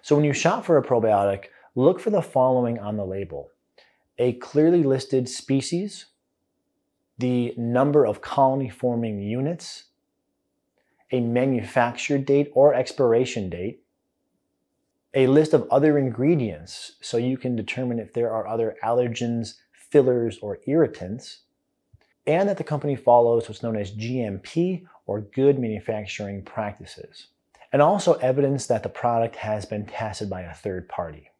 So when you shop for a probiotic, look for the following on the label: a clearly listed species, the number of colony-forming units, a manufacture date or expiration date, a list of other ingredients so you can determine if there are other allergens, fillers, or irritants, and that the company follows what's known as GMP or good manufacturing practices, and also evidence that the product has been tested by a third party.